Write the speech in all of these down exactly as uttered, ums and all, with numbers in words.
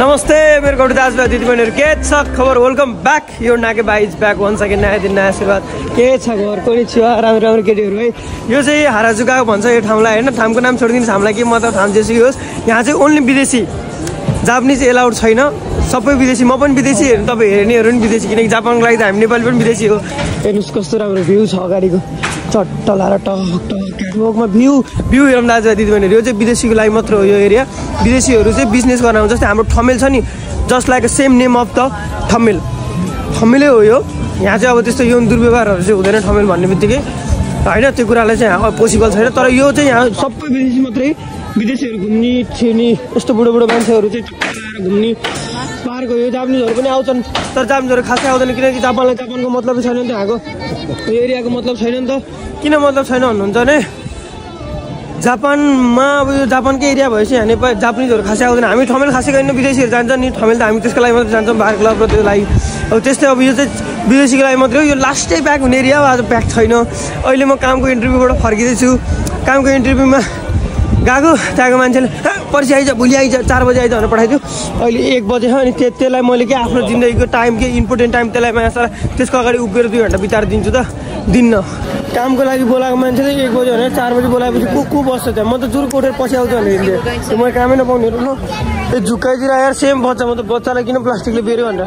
नमस्ते मेरो गौडी दाजुभाइ दिदीबहिनीहरू के छ खबर वेलकम ब्याक यो नाके बाइज ब्याक वान सेकेन्ड नयाँ दिन नयाँ सुरुवात के छ खबर कोही छु राम्रो राम्रो केटीहरू है यो चाहिँ हाराजुका भन्छ यो ठाउँलाई होइन ठाउँको नाम छोडिदिनुहोस् हामीलाई के मतलब ठाउँ जेसुकै होस् यहाँ चाहिँ ओन्ली विदेशी जापानिज एलाउड छैन सबै विदेशी म पनि विदेशी हेर्नु तपाईँ हेर्नेहरू पनि विदेशी किनकि जापानको लागि त हामी नेपाली पनि विदेशी हो हेर्नुहोस् कस्तो राम्रो भ्यू छ अगाडिको चट्ट लाएर टक टक क्याटवकमा भ्यू भ्यू हेरौँ दाजुभाइ दिदीबहिनीहरू यो चाहिँ विदेशीको लागि मात्र हो यो एरिया विदेशीहरू चाहिँ बिजनेस गर्न आउँछ जस्तै हाम्रो ठमेल छ नि just like a same name of the Thamel ठमेलै हो यो यहाँ चाहिँ अब त्यस्तो यौन दुर्व्यवहारहरू चाहिँ हुँदैन ठमेल भन्ने बित्तिकै होइन त्यो कुरालाई चाहिँ पोसिबल छैन तर यो चाहिँ यहाँ सबै विदेशी मात्रै विदेशीहरू घुम्ने छिर्ने यस्तो बुढो बुढो मान्छेहरू चाहिँ घुम्ने पार्क हो यो जापानिजहरू पनि आउँछन् तर जापानिजहरू खासै आउँदैन किनकि जापानलाई जापानको मतलबै छैन नि त यहाँको यो एरियाको मतलब छैन नि त किन मतलब छैन भन्नुहुन्छ भने जापानमा अब यो जापानकै एरिया भएपछि यहाँ नेपाली जापानिजहरू खासै आउँदैन हामी ठमेल खासै गरिन्न विदेशीहरू जान्छ नि ठमेल त हामी त्यसको लागि मात्रै जान्छौँ बार क्लब र त्यो लागि अब त्यस्तै अब यो चाहिँ विदेशीको लागि मात्रै हो यो लास्टै प्याक हुने एरिया आज प्याक छैन अहिले म कामको इन्टरभ्यूबाट फर्किँदैछु कामको इन्टरभ्यूमा गएको त्यहाँको मान्छेले पर्सि आइज भोलि आइज चार बजी आइज भनेर पठाइदियो अहिले एक बजे हो अनि त्यो त्यसलाई मैले के आफ्नो जिन्दगीको टाइम के इम्पोर्टेन्ट टाइम त्यसलाई मात्र त्यसको अगाडि उभिएर दुई घन्टा बिताएर दिन्छु त दिन्न कामको लागि बोलाएको मान्छेले एक बजी भनेर चार बजी बोलाएपछि को को बस्छ त्यहाँ म त जुर कोटेर पछि आउँछु भनेर हिँड्थेँ मैले कामै नपाउनेहरू न त्यो झुक्काइतिर आएर सेम बच्चा म त बच्चालाई किन प्लास्टिकले बेऱ्यो भनेर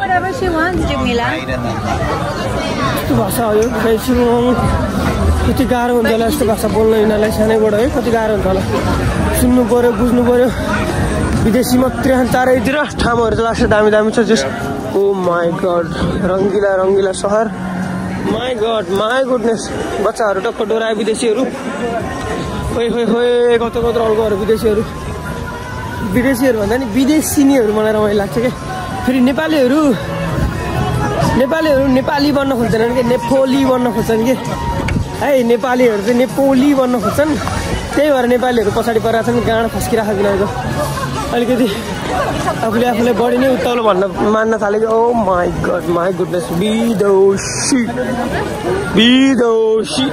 यस्तो भाषा हो यो कति गाह्रो हुन्छ होला यस्तो भाषा बोल्न यिनीहरूलाई सानैबाट है कति गाह्रो हुन्छ होला सुन्नु पऱ्यो बुझ्नु पऱ्यो विदेशी मात्रै चारैतिर ठाउँहरू चाहिँ लाग्छ दामी दामी छ जस ओ माई गड रङ्गिला रङ्गिला सहर माई गड माई गुडनेस बच्चाहरू टक्क डोराए विदेशीहरू खोइ खोइ खोइ कत्रो कत्रो अल्कोहरू विदेशीहरू विदेशीहरू भन्दा नि विदेशिनीहरू मलाई रमाइलो लाग्छ क्या फेरि नेपालीहरू नेपालीहरू नेपाली बन्न खोज्दैनन् कि नेपोली बन्न खोज्छन् कि है नेपालीहरू चाहिँ नेपोली बन्न खोज्छन् त्यही भएर नेपालीहरू पछाडि परिरहेको छन् गाँड फस्किरहेको किनीहरूको अलिकति आफूले आफूलाई बढी नै उत्ताउलो भन्न मान्न थाल्यो कि oh my god my goodness विदोषी विदोषी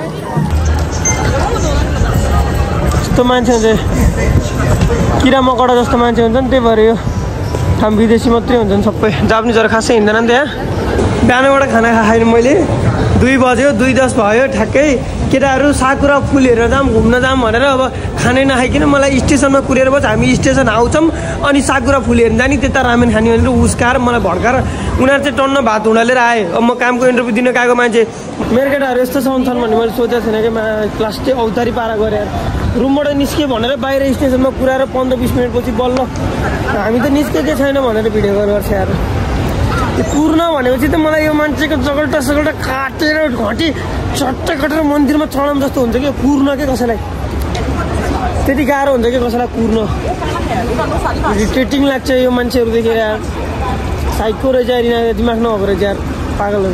यस्तो मान्छे हुन्छ किरा मकडा जस्तो मान्छे हुन्छ नि त्यही भएर यो ठाउँ विदेशी मात्रै हुन्छन् सबै जापानिजहरू खासै हिँड्दैन नि त्यहाँ बिहानबाट खाना खाएन मैले दुई बज्यो दुई दस भयो ठ्याक्कै केटाहरू साकुरा फुल हेरेर जाऊँ घुम्न जाऊँ भनेर अब खानै नखाइकन मलाई स्टेसनमा कुरेर बस हामी स्टेसन आउँछौँ अनि साकुरा फुल हेर्न जाने त्यता रामेन खाने भनेर उस्काएर मलाई भड्काएर उनीहरू चाहिँ टन्न भात हुँडालेर आए अब म कामको इन्टरभ्यू दिन गएको मान्छे मेरो केटाहरू यस्तो छन् भन्ने मैले सोचेको थिएन कि क्लास चाहिँ औतारी पारा गरेर रुमबाट निस्क्यो भनेर बाहिर स्टेसनमा कुराएर पन्ध्र बिस मिनटपछि बल्ल हामी त निस्केकै छैन भनेर भिडियो गर्छ यार पूर्ण भनेपछि त मलाई यो मान्छेको जगल्टा सगल्टा काटेर घटी चट्ट काटेर मन्दिरमा चढाउँ जस्तो हुन्छ कि पूर्ण के कसैलाई त्यति गाह्रो हुन्छ कि कसैलाई पूर्ण इरिटेटिङ लाग्छ यो मान्छेहरू देखेर यार साइको रहेछ यार यिनीहरू दिमाग नभएको रहेछ यार पागलहरू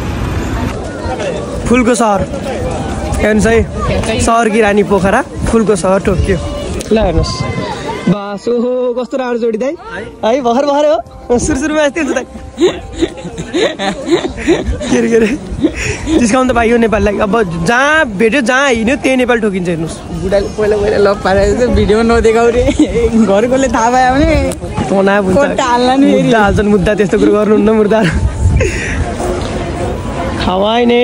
फुलको सहर हेर्नुहोस् है सहर कि रानी पोखरा फुलको सहर टोकियो ल हेर्नुहोस् बास ओहो कस्तो राम्रो जोडी दाइ है भर्खर भर्खर हो सुरु सुरुमा यस्तै हुन्छ दाइ के अरे के अरे डिस्काउन्ट त पाइयो नेपालीलाई अब जहाँ भेट्यो जहाँ हिँड्यो त्यही नेपाली ठोकिन्छ हेर्नुहोस् बुढाले पहिला पहिला लभ पारेको भिडियो नदेखाउ रे घरकोले थाहा पायो भने तना मुद्दा हाल्छन् मुद्दा त्यस्तो कुरो गर्नुहुन्न मुद्दा खावाइ ने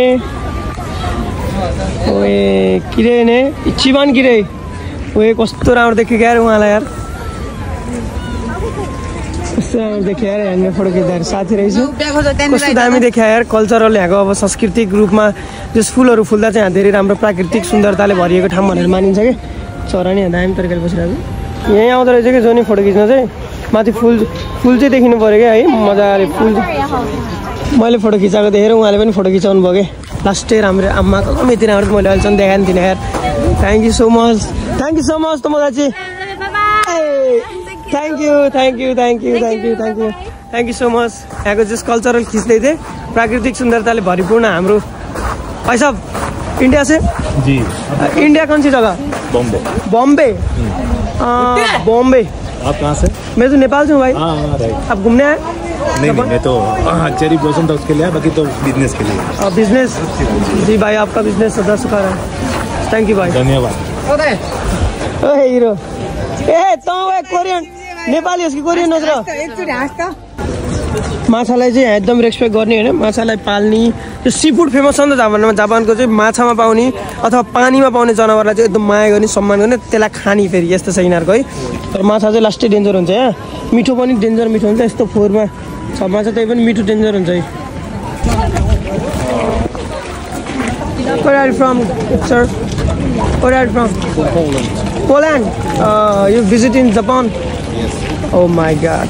ओए किरे ने चिबान किरे ओए कस्तो राम्रो देख्यो क्या उहाँलाई यार कस्तो राम्रो देख्यो यार हामी फोटो खिच्दाखेरि साथी रहेछ कस्तो दामी देख्यो यार कल्चरल यहाँको अब सांस्कृतिक रूपमा जस फुलहरू फुल्दा चाहिँ यहाँ धेरै राम्रो प्राकृतिक सुन्दरताले भरिएको ठाउँ भनेर मानिन्छ कि चरा नि दामी तरिकाले बसिरहेको यहीँ आउँदो रहेछ कि जो नि फोटो खिच्न चाहिँ माथि फुल फुल चाहिँ देखिनु पऱ्यो क्या है मजाले फुल मैले फोटो खिचाएको देखेर उहाँले पनि फोटो खिचाउनु भयो कि लास्टै राम्रो आम्मा कम यति राम्रो मैले अहिलेसम्म देखाएको थिइनँ यार thank you so much thank you so much त मलाई चाहिँ thank you thank you thank you thank you thank you thank you so much यहाँको जस कल्चरल खिच्दै थिएँ प्राकृतिक सुन्दरताले भरिपूर्ण हाम्रो भाइ साहब इंडिया से जी इंडिया कौन सी जगह बॉम्बे बॉम्बे बॉम्बे आप कहाँ से मैं तो नेपाल से हूँ भाई राइट आप घूमने आए नहीं नहीं मैं तो चेरी ब्लॉसम था उसके लिए बाकी तो बिजनेस के लिए बिजनेस जी भाई आपका बिजनेस सदा सुखा रहा है थैंक यू भाई धन्यवाद हीरो ए तो कोरियन नेपाली होस् कि कोरियन होस् र एकचोटि हाँस त माछालाई चाहिँ यहाँ एकदम रेस्पेक्ट गर्ने होइन माछालाई पाल्ने त्यो सी फुड फेमस छ नि त जापानमा जापानको चाहिँ माछामा पाउने अथवा पानीमा पाउने जनावरलाई चाहिँ एकदम माया गर्ने सम्मान गर्ने त्यसलाई खाने फेरि यस्तो छ यिनीहरूको है तर माछा चाहिँ लास्टै डेन्जर हुन्छ यहाँ मिठो पनि डेन्जर मिठो हुन्छ यस्तो फोहोरमा छ माछा त्यही पनि मिठो डेन्जर हुन्छ है Where are you from, sir? Where are you from? Poland. Poland. Uh, you visit in Japan? Yes. Oh my God.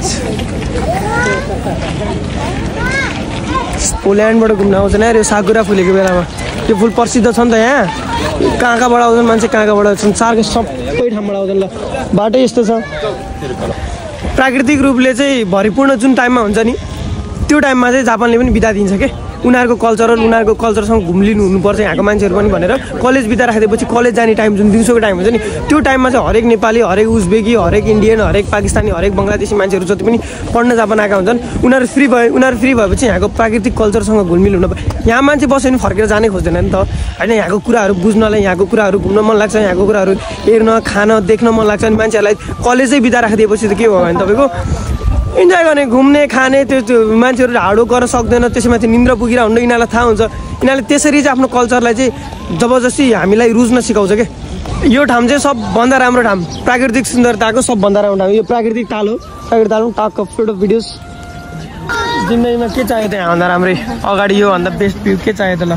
पोल्यान्डबाट घुम्न आउँछ नि यो साकुरा फुलेको बेलामा त्यो फुल प्रसिद्ध छ नि त यहाँ कहाँ कहाँबाट आउँछन् मान्छे कहाँ कहाँबाट आउँछन् चारको सबै ठाउँबाट आउँछन् ल बाटो यस्तो छ प्राकृतिक रूपले चाहिँ भरिपूर्ण जुन टाइममा हुन्छ नि त्यो टाइममा चाहिँ जापानले पनि बिदा दिन्छ के उनीहरूको कल्चरल उनीहरूको कल्चरसँग घुम्लिनु हुनुपर्छ यहाँको मान्छेहरू पनि भनेर कलेज बिदा राखिदिएपछि कलेज जाने टाइम जुन दिउँसोको टाइम हुन्छ नि त्यो टाइममा चाहिँ हरेक नेपाली हरेक उज्बेकी हरेक इन्डियन हरेक पाकिस्तानी हरेक बङ्गलादेशी मान्छेहरू जति पनि पढ्न जापान आएका हुन्छन् उनीहरू फ्री भए उनीहरू फ्री भएपछि यहाँको प्राकृतिक कल्चरसँग घुलमिल हुन यहाँ मान्छे बस्यो भने फर्केर जानै खोज्दैन नि त होइन यहाँको कुराहरू बुझ्नलाई यहाँको कुराहरू घुम्न मन लाग्छ यहाँको कुराहरू हेर्न खान देख्न मन लाग्छ अनि मान्छेहरूलाई कलेजै बिदा राखिदिएपछि त के भयो भने तपाईँको इन्जोय गर्ने घुम्ने खाने त्यो त्यो मान्छेहरू हाडो गर्न सक्दैन त्यसैमाथि निन्द्रा पुगेर हुन्न यिनीहरूलाई थाहा हुन्छ यिनीहरूले त्यसरी चाहिँ आफ्नो कल्चरलाई चाहिँ जबरजस्ती हामीलाई रुच्न सिकाउँछ क्या यो ठाउँ चाहिँ सबभन्दा राम्रो ठाउँ प्राकृतिक सुन्दरताको सबभन्दा राम्रो ठाउँ यो प्राकृतिक ताल हो प्राकृतिक ताल टाक फोटो भिडियोज जिन्दगीमा के चाहियो त यहाँभन्दा राम्रै अगाडि योभन्दा बेस्ट भ्यू के चाहियो त ल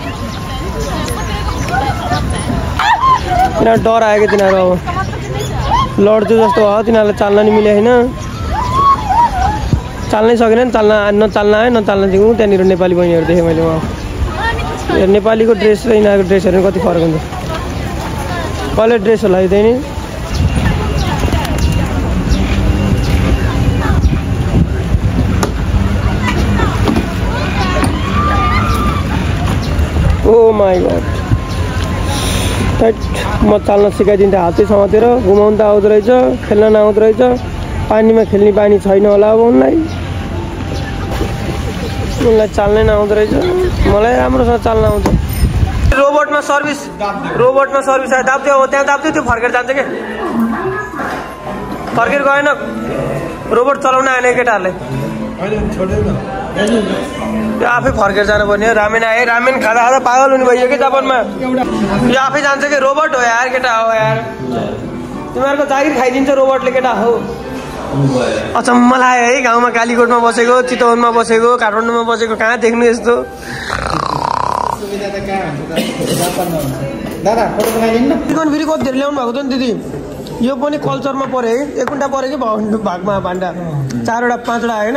तिनीहरू डर आयो क्या तिनीहरू अब लड्थ्यो जस्तो भयो तिनीहरूलाई चाल्न नि मिले होइन चाल्नै सकेन नि चाल्न नचाल्न आयो नचाल्न सिकौँ त्यहाँनिर नेपाली बहिनीहरू देखेँ मैले उहाँ नेपालीको ड्रेस र यिनीहरूको ड्रेसहरू कति फरक हुन्छ कलर ड्रेस होला यो त्यही नि ओ माई गड म चाल्न सिकाइदिन्थेँ हातै समातेर घुमाउनु त आउँदो रहेछ खेल्न नआउँदो रहेछ पानीमा खेल्ने बानी छैन होला अब उनलाई उनलाई चाल्नै नआउँदो रहेछ मलाई राम्रोसँग चाल्न आउँछ रोबोटमा सर्भिस रोबोटमा सर्भिस आयो दाब्थ्यो हो त्यहाँ दाब्थ्यो त्यो फर्केर जान्छ क्या फर्केर गएन रोबोट चलाउन आएन केटाहरूलाई यो आफै फर्केर जानुपर्ने हो रामेन आए रामेन खाँदा खाँदा पागल हुने भइयो कि जापानमा यो आफै जान्छ कि रोबोट हो यार केटा हो यार तिमीहरूको जागिर खाइदिन्छ रोबोटले केटा हो अचम्म लाग्यो है गाउँमा कालीकोटमा बसेको चितवनमा बसेको काठमाडौँमा बसेको कहाँ देख्नु यस्तो फेरि कति धेरै ल्याउनु भएको त नि दिदी यो पनि कल्चरमा पऱ्यो है एक घन्टा पऱ्यो कि भागमा भान्डा चारवटा पाँचवटा होइन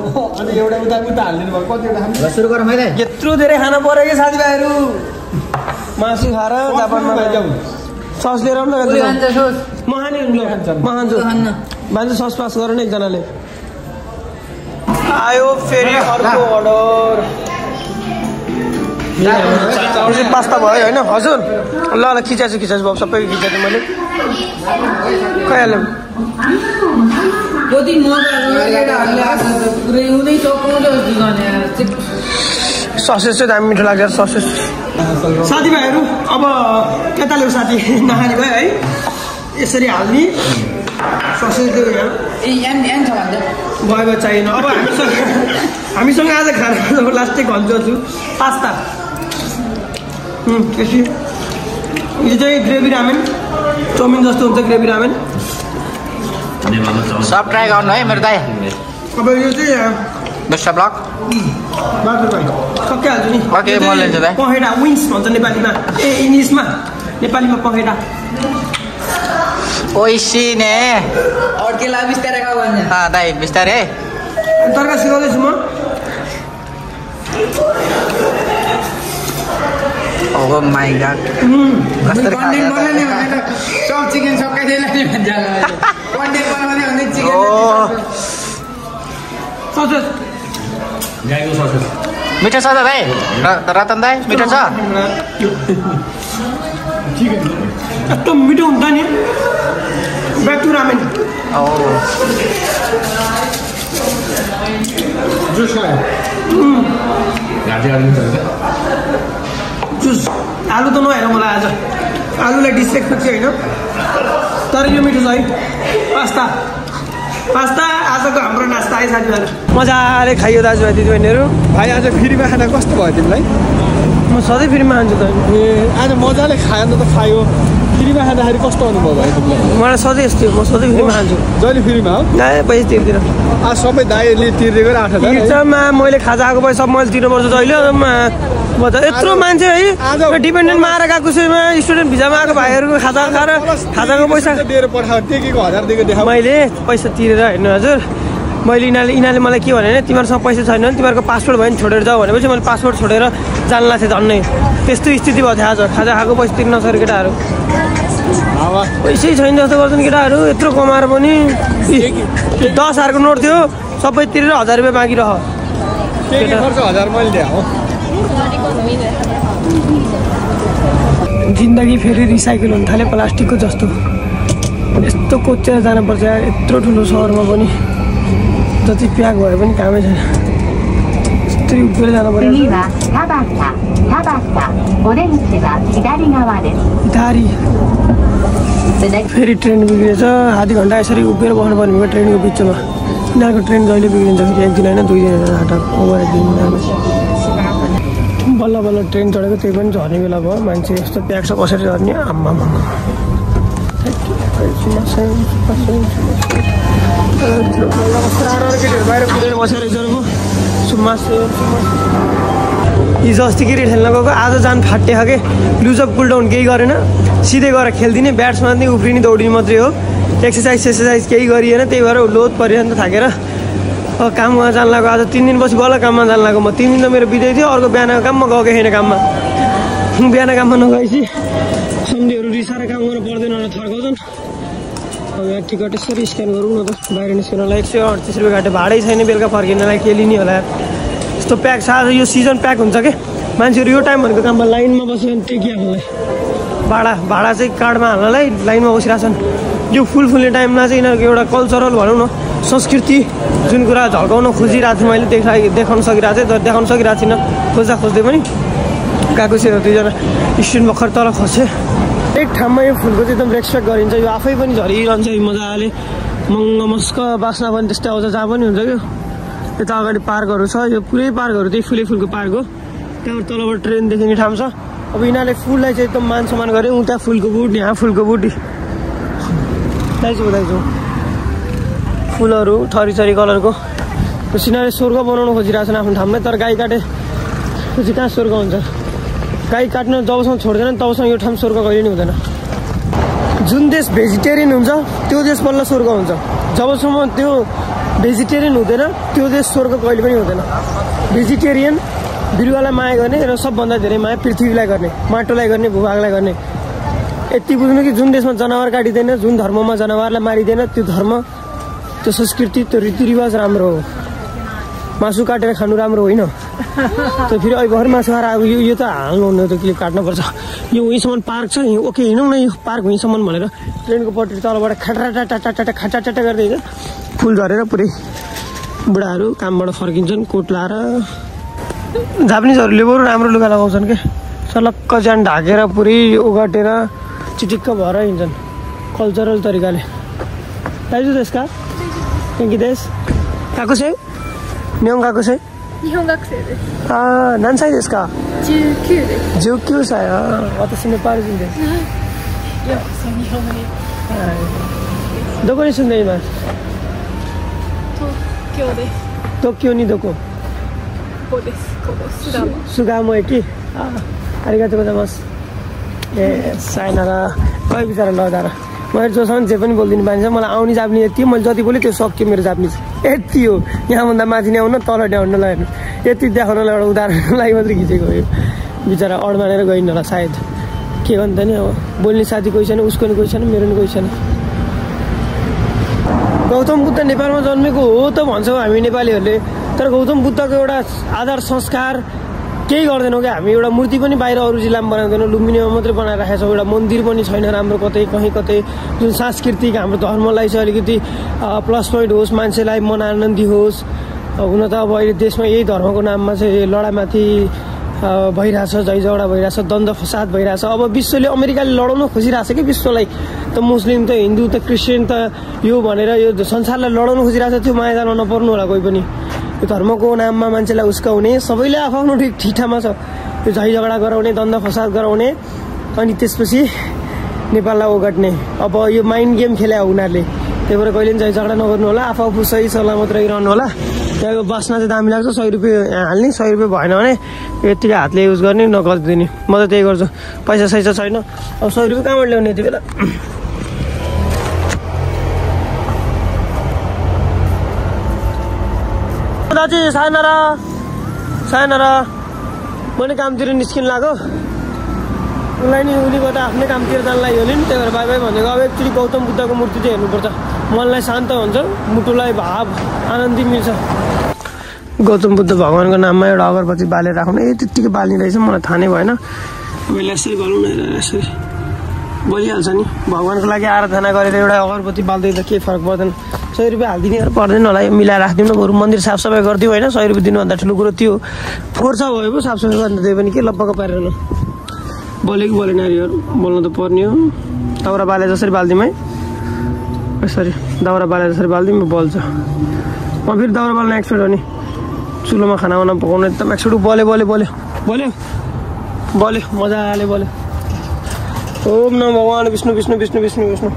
यत्रो धेरै खाना पऱ्यो कि साथीभाइहरू मासु खाएर जापानमा सस लिएर आउनु म खाने म खान्छु भान्जु सस पास गर न एकजनाले आयो फेरि अर्को अर्डर पास्ता भयो होइन हजुर ल ल खिचाछु खिचाछु बाबु सबै खिचाछु मैले खइहाल्यो ससेस चाहिँ दामी मिठो लाग्छ ससेस साथीभाइहरू अब यता ल्याउ साथी नखाने भयो है यसरी हाल्ने ससेस ल्याउ यहाँ भयो भयो चाहिएन अब हामीसँग हामीसँग आज खाना लास्टै भन्छु छु पास्ता त्यसपछि यो चाहिँ ग्रेभी रामेन चाउमिन जस्तो हुन्छ ग्रेभी रामेन सब ट्राई गर्नु है मेरो दाइ अब यो चाहिँ बेस्ट ब्लग बहादुर भाइ सकिहाल्छु नि ओके म लिन्छु दाइ पखेटा विङ्स भन्छ नेपालीमा ए इङ्ग्लिसमा नेपालीमा पखेटा ओइसी ने अड्केला बिस्तारै खाऊ भन्छ अँ दाइ बिस्तारै तर्का सिकाउँदैछु म ओह माई गॉड कस्तो कन्टेन्ट बनाउने भने त सब चिकन सबै दिएला नि भन्छ कन्टेन्ट बनाउने भने चिकन ओ ससेस गाईको ससेस मिठो छ त दाइ रतन दाइ मिठो छ यस्तो मिठो हुन्छ नि ब्याक टु रामेन ओ जुस खायो घाँटी हालिन्छ जुस आलु त नहेर मलाई आज आलुलाई डिस्ट्रेक्ट चाहिँ होइन तर यो मिठो छ है पास्ता पास्ता आजको हाम्रो नास्ता है साथीभाइहरू मजाले खाइयो दाजुभाइ दिदीबहिनीहरू भाइ आज फ्रीमा खाना कस्तो भयो तिमीलाई म सधैँ फ्रीमा खान्छु त ए आज मजाले खानु त खायो फ्रीमा खाँदाखेरि कस्तो अनुभव भयो तिमीलाई मलाई सधैँ यस्तो म सधैँ फ्रीमा खान्छु जहिले फ्रीमा हो न पैसा तिर्दिनँ आज सबै दाइले तिर्दै गएर आठ हजार तिर्छमा मैले खाजा आएको पैसा सब मैले तिर्नुपर्छ जहिले म त यत्रो मान्छे है डिपेन्डेन्टमा आएर गएको कसैमा स्टुडेन्ट भिजामा आएको भाइहरूको खाजा खाएर खाजाको पैसा दिएर पठायो टेकेको हजार दिएको देखा मैले पैसा तिरेर होइन हजुर मैले यिनीहरूले यिनीहरूले मलाई के भने तिमीहरूसँग पैसा छैन भने तिमीहरूको पासपोर्ट भयो भने छोडेर जाऊ भनेपछि मैले पासपोर्ट छोडेर जान लाग्थेँ झन्नै त्यस्तो स्थिति भएको थियो आज खाजा खाएको पैसा तिर्न नसकेको केटाहरू पैसै छैन जस्तो गर्छन् केटाहरू यत्रो कमाएर पनि दस हजारको नोट थियो सबै तिरेर हजार रुपियाँ बाँकी रह खर्च हजार मैले दिएँ हो जिन्दगी फेरि रिसाइकल हुन थाल्यो प्लास्टिकको जस्तो यस्तो कोचेर जानुपर्छ यत्रो ठुलो सहरमा पनि जति प्याक भए पनि कामै छैन यस्तै उभिएर जानु पर्यो फेरि ट्रेन बिग्रिएछ आधी घन्टा यसरी उभिएर बस्नुपर्ने भयो ट्रेनको बिचमा यिनीहरूको ट्रेन जहिले बिग्रिन्छ फेरि एक दिन होइन दुई दिन हाट ओभर एक दिन बल्ल बल्ल ट्रेन चढेको त्यही पनि झर्ने बेला भयो मान्छे यस्तो प्याक छ कसरी झर्ने आम्मा बाहिर कुदेर बसेर हिजो अस्ति क्रिकेट खेल्न गएको आज जान फाटियो के लुजअप कुलडाउन केही गरेन सिधै गएर खेलिदिने ब्याट्समा नै उफ्रिने दौडिने मात्रै हो एक्सर्साइज एक्सर्साइज केही गरिएन त्यही भएर लोड परेन त थाकेर अब काममा जान लाग्यो आज तिन दिनपछि बल्ल काममा जान लाग्यो म तिन दिन त मेरो बिदै थियो अर्को बिहानको काममा गएको छैन काममा बिहान काममा नगएपछि सन्डेहरू रिसाएर काम गर्नु पर्दैन भनेर थर्काउँछन् अब यहाँ टिकट यसरी स्क्यान गरौँ न त बाहिर निस्किनलाई एक सय अडतिस रुपियाँ घाटे भाडै छैन बेलुका फर्किनलाई के लिने होला यस्तो प्याक छ आज यो सिजन प्याक हुन्छ कि मान्छेहरू यो टाइम भनेको काममा लाइनमा बस्यो भने टेकिहाल्नलाई भाडा भाडा चाहिँ कार्डमा हाल्नलाई लाइनमा बसिरहेछन् यो फुल फुल्ने टाइममा चाहिँ यिनीहरूको एउटा कल्चरल भनौँ न संस्कृति जुन कुरा झल्काउन खोजिरहेको थिएँ मैले देखा देखाउन सकिरहेको थिएँ तर देखाउन सकिरहेको थिइनँ खोज्दा खोज्दै पनि गएको छ दुईजना स्टुडेन्ट भर्खर तल खस्यो एक ठाउँमा यो फुलको चाहिँ एकदम रेस्पेक्ट गरिन्छ यो आफै पनि झरिरहन्छ मजाले मङ्ग मस्क बास्ना पनि त्यस्तै आउँछ जहाँ पनि हुन्छ क्या यता अगाडि पार्कहरू छ यो पुरै पार्कहरू त्यही फुलै फुलको पार्क हो त्यहाँबाट तलबाट ट्रेन देखिने ठाउँ छ अब यिनीहरूले फुललाई चाहिँ एकदम मान सम्मान गऱ्यो उता फुलको बुट यहाँ फुलको बुट दाइजु दाइजु फुलहरू थरी थरी कलरको यिनीहरूले स्वर्ग बनाउनु खोजिरहेको छन् आफ्नो ठाउँमै तर गाई काटे पछि कहाँ स्वर्ग हुन्छ गाई काट्न जबसम्म छोड्दैन तबसम्म यो ठाउँ स्वर्ग कहिले नि हुँदैन जुन देश भेजिटेरियन हुन्छ त्यो देश बल्ल स्वर्ग हुन्छ जबसम्म त्यो भेजिटेरियन हुँदैन त्यो देश स्वर्ग कहिले पनि हुँदैन भेजिटेरियन बिरुवालाई माया गर्ने र सबभन्दा धेरै माया पृथ्वीलाई गर्ने माटोलाई गर्ने भूभागलाई गर्ने यति बुझ्नु कि जुन देशमा जनावर काटिँदैन जुन धर्ममा जनावरलाई मारिँदैन त्यो धर्म त्यो संस्कृति त्यो रीतिरिवाज राम्रो हो मासु काटेर खानु राम्रो होइन त्यो फेरि अहिले भर्खर मासु खाएर अब यो यो त हाल्नु हुने त के काट्नुपर्छ यो उहीँसम्म पार्क छ ओके हिँडौँ न यो पार्क उहीँसम्म भनेर ट्रेनको पट्टि तलबाट खाटाटाटाटाटा खाटाटाटा गर्दै हिँड्छ फुल झरेर पुरै बुढाहरू कामबाट फर्किन्छन् कोट लाएर जापानिजहरूले बरु राम्रो लुगा लगाउँछन् क्या सलक्क ज्यान ढाकेर पुरै ओगटेर चिटिक्क भएर हिँड्छन् कल्चरल तरिकाले दाइजु त्यसका थ्याङ्क देश गएको छ नियम गएको छ 日本学生です。 ああ、何歳ですか？ じゅうきゅうです。 じゅうきゅうさい。ああ、私ネパール人です。 いや、そう日本に。 はい。どこに住んでいます？ 東京です。 東京にどこ？ ここです。ここ巣鴨。 巣鴨駅。ああ、ありがとうございます。えー、さよなら。कहीँ बिचरा लदाएर मैले जोसँग जे पनि बोलिदिनु पाइन्छ मलाई आउने जाप्ने यति मैले जति बोलेँ त्यो सक्यो मेरो जाप्निज यति हो यहाँभन्दा माथि नै आउन तल ड्याउन लगाएन यति देखाउनलाई एउटा उदाहरणको लागि मात्रै खिचेको हो बिचरा अड मानेर गइन् होला सायद के भन्दा नि अब बोल्ने साथी कोही छैन उसको नि कोही छैन मेरो नि कोही छैन गौतम बुद्ध नेपालमा जन्मेको हो त भन्छौँ हामी नेपालीहरूले तर गौतम बुद्धको एउटा आधार संस्कार केही गर्दैनौँ क्या हामी एउटा मूर्ति पनि बाहिर अरू जिल्लामा बनाउँदैनौँ लुम्बिनीमा मात्रै बनाएर राखेको छौँ एउटा मन्दिर पनि छैन राम्रो कतै कहीँ कतै जुन सांस्कृतिक हाम्रो धर्मलाई चाहिँ अलिकति प्लस पोइन्ट होस् मान्छेलाई मन आनन्दी होस् हुन त अब अहिले देशमा यही धर्मको नाममा चाहिँ लडाइमाथि भइरहेछ, झै झगडा भइरहेछ, द्वन्द्व फसाद भइरहेछ। अब विश्वले अमेरिकाले लडाउन खोजिरहेछ कि विश्वलाई, त मुस्लिम त हिन्दू त क्रिस्चियन त यो भनेर यो संसारलाई लडाउन खोजिरहेछ। त्यो माया जान नपर्नु होला कोही पनि। यो धर्मको नाममा मान्छेलाई उस्काउने सबैले आफ्नो ठिक ठिठामा छ। यो झै झगडा गराउने, द्वन्द्व फसाद गराउने, अनि त्यसपछि नेपाललाई ओगट्ने। अब यो माइन्ड गेम खेल्या हो उनीहरूले। त्यही भएर कहिले पनि झै झगडा नगर्नु होला, आफू आफू सही सलामत रहिरहनु होला। त्यहाँको बस्न चाहिँ दामी लाग्छ, सय रुपियाँ हाल्ने, सय रुपियाँ भएन भने यतिकै हातले युज गर्ने, नगरिदिने। म त त्यही गर्छु, पैसा सैसा छैन, अब सय रुपियाँ कहाँबाट ल्याउने यति बेला। दाजु सायनरा सायनरा मैले कामतिर निस्किन लाग्यो, उसलाई नि उनीबाट आफ्नै कामतिर जान लाग्यो नि। त्यही भएर बाई बाई भनेको। अब एकचोटि गौतम बुद्धको मूर्ति चाहिँ हेर्नुपर्छ, मनलाई शान्त हुन्छ, मुटुलाई भाव आनन्दी मिल्छ। गौतम बुद्ध भगवान्को नाममा एउटा अगरबत्ती बालेर राख्नु। ए त्यत्तिकै बाल्ने रहेछ, मलाई थाहा नै भएन। मैले यसरी गरौँ न, यसरी बलिहाल्छ नि। भगवान्को लागि आराधना गरेर एउटा अगरबत्ती बाल्दै त केही फरक पर्दैन। सय रुपियाँ हालिदिने पर्दैन होला, मिलाएर राखिदिउँ न। बरु मन्दिर साफसफाइ गरिदिउँ होइन, सय रुपियाँ दिनुभन्दा ठुलो कुरो त्यो फोर्छ भयो पो साफसफाइ गर्नु दियो भने के लप्पक्क पारेर बोल्यो कि बोलेन नारीहरू, बोल्नु त पर्ने हो। दाउरा बाले जसरी बालिदिउँ है, यसरी दाउरा बाले जसरी बालिदिउँ बोल्छ। म फेरि दाउरा बाल्ने एक्सपर्ट हो नि, चुलोमा खानावाना पकाउनु एकदम एक्सपर्ट। बोल्यो बोल्यो बोल्यो बोल्यो बोल्यो मजाले बोल्यो। ओम नमः भगवान विष्णु विष्णु विष्णु विष्णु विष्णु।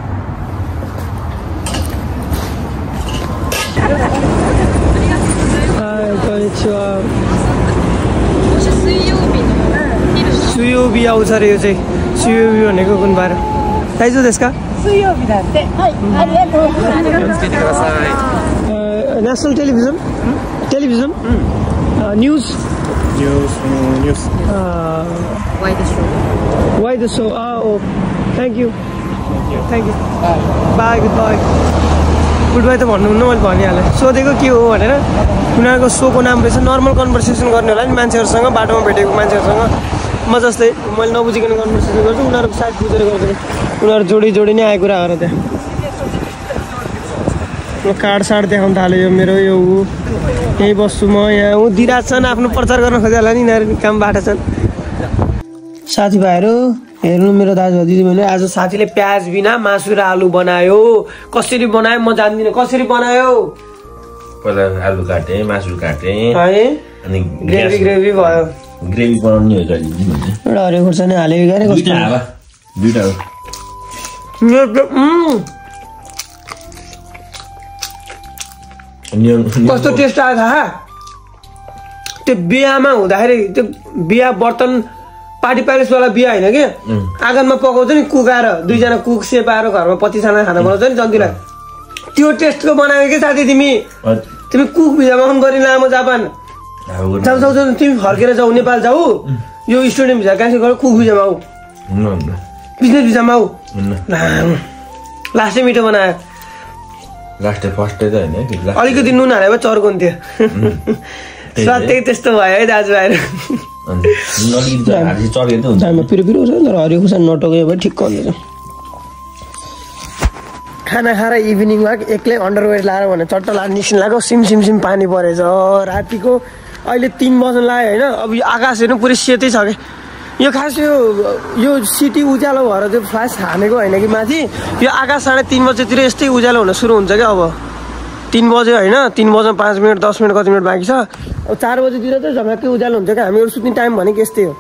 सुयोबी आउँछ अरे यो चाहिँ, सुयोबी भनेको कुन बार दाइजु त्यसका national television television news News, news. Why the show? Why the show? Ah, oh, thank you. Thank you. Bye, goodbye. Goodbye त भन्नुहुन्न, मैले भनिहालेँ। सोधेको के हो भनेर। उनीहरूको सोको नाम रहेछ नर्मल कन्भर्सेसन गर्ने होला नि मान्छेहरूसँग, बाटोमा भेटेको मान्छेहरूसँग। म जस्तै मैले नबुझिकन कन्भर्सेसन गर्छु, उनीहरूको सायद बुझेर गर्दैन। उनीहरू जोडी जोडी नै आएको कुरा हो र त्यहाँ। म कार्ड साड देखाउनु थाल्यो, यो मेरो यो ऊ यहीँ बस्छु म, यहाँ ऊ दिइरहेको छन्, आफ्नो प्रचार गर्न खोजे होला नि यिनीहरू, काम बाटो छन्। साथीभाइहरू हेर्नु, मेरो दाजु दिदीबहिनी, आज साथीले प्याज बिना मासु र आलु बनायो। कसरी बनायो म जान्दिनँ, कसरी बनायो? पहिला आलु काटे, मासु काटे, है अनि ग्रेभी ग्रेभी भयो। ग्रेभी बनाउनु हो कहिले एउटा हरियो खुर्सानी हालेको गरे दुईटा हावा दुईटा हो। कस्तो टेस्ट आयो थाहा? त्यो बिहामा हुँदाखेरि त्यो बिहा बर्तन पार्टी प्यालेसवाला बिहा होइन कि, आँगनमा पकाउँछ नि कुकाएर, दुईजना कुक सेप आएर घरमा पतिसँग खाना बनाउँछ नि जन्तीलाई, त्यो टेस्टको बनायो कि साथी तिमी? तिमी कुक भिजामा पनि गरि लामो जापान जाऊ जाऊ जाऊ, तिमी फर्केर जाऊ, नेपाल जाऊ, यो स्टुडेन्ट भिजा क्यान्सल गर, कुक भिजामा आऊ, बिजनेस भिजामा आऊ। लास्टै मिठो बनायो, लास्टै फर्स्टै त होइन, अलिकति नुन हाले भए चर्को हुन्थ्यो। स्वाद त्यही त्यस्तो भयो है दाजुभाइहरू। पिरो पिरो छ तर हरियो खुर्सानी नटोक्यो भए ठिक्क हुन्छ। खाना खाएर इभिनिङ वाक एक्लै अन्डरवेयर लाएर भने चट्ट लाएर निस्किन लाग्यो, सिम सिम सिम पानी परेछ रातिको। अहिले तिन बज्न लाग्यो होइन, अब यो आकाश हेर्नु पुरै सेतै छ कि। यो खास यो यो सिटी उज्यालो भएर त्यो फ्लास हानेको होइन कि माथि, यो आकाश साढे तिन बजेतिर यस्तै उज्यालो हुन सुरु हुन्छ क्या। अब तिन बजे होइन, तिन बज्न पाँच मिनट दस मिनट कति मिनट बाँकी छ, अब चार बजीतिर चाहिँ झमक्कै उज्यालो हुन्छ क्या। हामीहरू सुत्ने टाइम भनेको यस्तै हो,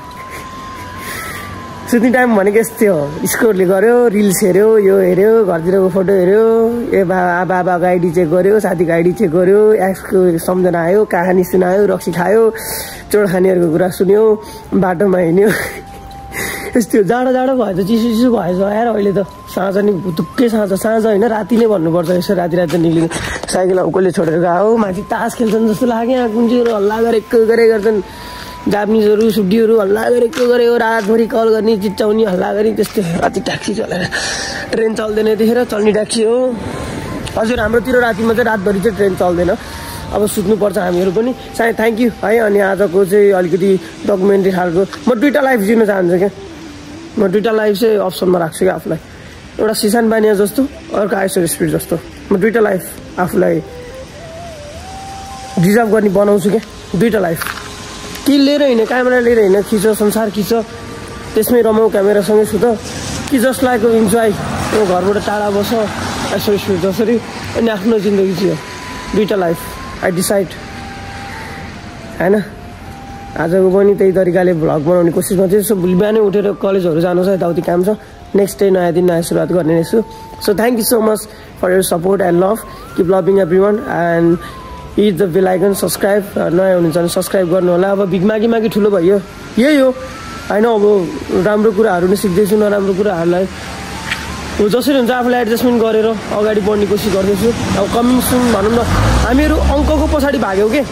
सुत्ने टाइम भनेको यस्तै हो। स्कोरले गऱ्यो, रिल्स हेऱ्यो, यो हेऱ्यो, घरतिरको फोटो हेऱ्यो, ए बाबा बाबाको आइडी चेक गऱ्यो, साथीको आइडी चेक गऱ्यो, एक्सको सम्झना आयो, कहानी सुनायो, रक्सी खायो, चोडखानीहरूको कुरा सुन्यो, बाटोमा हिँड्यो। यस्तो जाडो जाडो भएछ, चिसो चिसो भएछ यार। अहिले त साँझ नि भुतुक्कै साँझ, साँझ होइन राति नै भन्नुपर्छ। यसो राति राति निक्लिनु, साइकल कसले छोडेर गयो, माथि तास खेल्छन् जस्तो लाग्यो। यहाँ कुन चाहिँ हल्ला गरेको गरे गर्छन्, जापानिजहरू सुड्डीहरू हल्ला गरेको गरे हो, रातभरि कल गर्ने, चिच्चाउने, हल्ला गर्ने, त्यस्तै। राति ट्याक्सी चलेर ट्रेन चल्दैन यतिखेर, चल्ने ट्याक्सी हो। हजुर हाम्रोतिर रातिमा चाहिँ रातभरि चाहिँ ट्रेन चल्दैन, अब सुत्नुपर्छ हामीहरू पनि। सायद थ्याङ्क यू है। अनि आजको चाहिँ अलिकति डकुमेन्ट्री खालको म दुईवटा लाइफ जिउन चाहन्छु क्या। म दुईवटा लाइफ चाहिँ अप्सनमा राख्छु क्या आफूलाई, एउटा सिसान बानिया जस्तो, अर्को आइसोर स्पिड जस्तो। म दुईवटा लाइफ आफूलाई डिजर्भ गर्ने बनाउँछु क्या, दुईवटा लाइफ। कि लिएर हिँड क्यामेरा लिएर हिँड खिच संसार खिच त्यसमै रमाउ क्यामेरासँगै छु त कि जस्ट लाइक इन्जोय घरबाट टाढा बस यसो यसो जसरी अनि आफ्नो जिन्दगी जियो दुईवटा लाइफ आई डिसाइड होइन आजको पनि त्यही तरिकाले भ्लग बनाउने कोसिस गर्छु सो भोलि बिहानै उठेर कलेजहरू जानु छ यताउति काम छ नेक्स्ट डे नयाँ दिन नयाँ सुरुवात गर्ने रहेछु so thank you so much for your support and love keep loving everyone and hit the bell icon subscribe नयाँ हुनुहुन्छ भने सब्सक्राइब गर्नु होला अब भिख मागी मागी ठुलो भयो यही हो होइन अब राम्रो कुराहरू नै सिक्दैछु नराम्रो कुराहरूलाई हो जसरी हुन्छ आफूलाई एडजस्टमेन्ट गरेर अगाडि बढ्ने कोसिस गर्दैछु अब कमिङ सुन भनौँ न हामीहरू अङ्कको पछाडि भाग्यौँ कि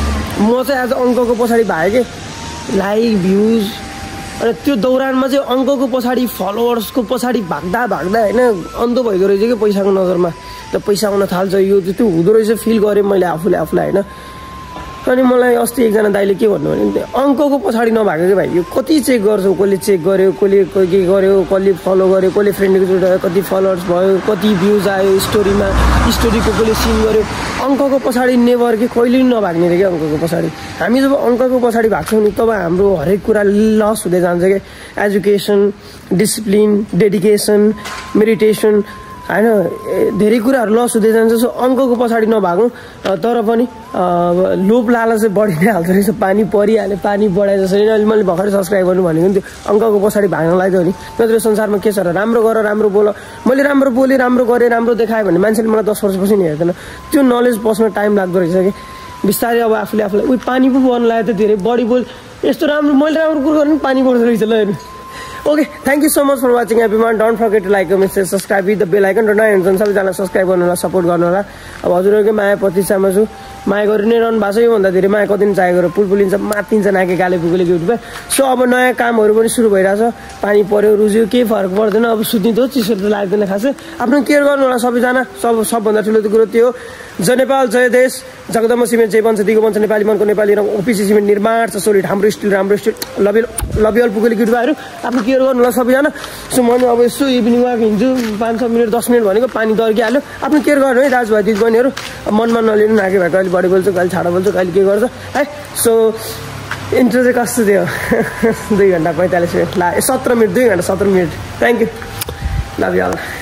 म चाहिँ आज अङ्कको पछाडि भागेँ कि लाइक भ्युज अनि त्यो दौरानमा चाहिँ अङ्कको पछाडि फलोवर्सको पछाडि भाग्दा भाग्दा होइन अन्धो भइदो रहेछ कि पैसाको नजरमा त पैसा आउन थाल्छ यो त्यो हुँदो रहेछ फिल गरेँ मैले आफूले आफूलाई होइन अनि मलाई अस्ति एकजना दाइले के भन्नु भने अङ्कको पछाडि नभाएको कि भाइ यो कति चेक गर्छौ कसले चेक गर्यो कसले के गर्यो कसले फलो गर्यो कसले फ्रेन्डको जोड्यो कति फलोवर्स भयो कति भ्युज आयो स्टोरीमा स्टोरीको कसले सिन गर्यो अङ्कको पछाडि नेभर कि कहिले पनि नभाग्ने रे क्या अङ्कको पछाडि हामी जब अङ्कको पछाडि भाग्छौँ नि तब हाम्रो हरेक कुरा लस हुँदै जान्छ क्या एजुकेसन डिसिप्लिन डेडिकेसन मेडिटेसन होइन धेरै कुराहरू लस हुँदै जान्छ सो अङ्कको पछाडि नभागौँ तर पनि लोभ लालच चाहिँ बढी नै हाल्दो रहेछ पानी परिहाल्यो पानी बढाए जसरी अहिले मैले भर्खरै सब्सक्राइब गर्नु भनेको नि त्यो अङ्कको पछाडि भाग्नलाई त हो नि नत्र संसारमा के छ र राम्रो गर राम्रो बोल मैले राम्रो बोलेँ राम्रो गरेँ राम्रो देखाएँ भने मान्छेले मलाई दस वर्षपछि नि हेर्दैन त्यो नलेज बस्न टाइम लाग्दो रहेछ कि बिस्तारै अब आफूले आफूलाई उयो पानी पो बढ्नु लाग्यो त धेरै बढी बोल यस्तो राम्रो मैले राम्रो कुरो गर्नु पानी बढ्दो रहेछ ल हेर्नु Okay, thank you so much for watching everyone. Don't forget to like, comment, share, subscribe with the bell icon. र नयाँ हुनुहुन्छ सबैजना सब्सक्राइब गर्नु होला सपोर्ट गर्नु होला अब हजुरहरूकै माया प्रतीक्षामा छु माया गरि नै रहनु भएको छ योभन्दा धेरै माया कति चाहिँ गरेर पुलपुलिन्छ मातिन्छ नाके गाले भुकेले युट्युबमा सो अब नयाँ कामहरू पनि सुरु भइरहेछ पानी पर्यो रुज्यो केही फरक पर्दैन अब सुत्ने त चिसो त लाग्दैन खासै आफ्नो केयर गर्नु होला सबैजना सब सबभन्दा ठुलो कुरो त्यो हो जय नेपाल जय देश जगदम्ब सिमेन्ट जय बन्छ दिगो बन्छ नेपाली मनको नेपाली रङ ओपिसी सिमेन्ट निर्माण छ सोलिड हाम्रो स्टिल राम्रो स्टिल लबी लबी अल पुगेले युट्युबहरू आफ्नो केयर गर्नु होला सबैजना सो म अब यसो इभिनिङ वाक हिँड्छु पाँच छ मिनट दस मिनट भनेको पानी दर्किहाल्यो आफ्नो केयर गर्नु है दाजुभाइ दिदीबहिनीहरू मनमा नलिनु नाके भएको अहिले बढी बोल्छु कहिले छाडो बोल्छु कहिले के गर्छ है सो इन्ट्रो चाहिँ कस्तो थियो दुई घन्टा पैँतालिस मिनट ला सत्र मिनट दुई घन्टा सत्र मिनट thank you love you all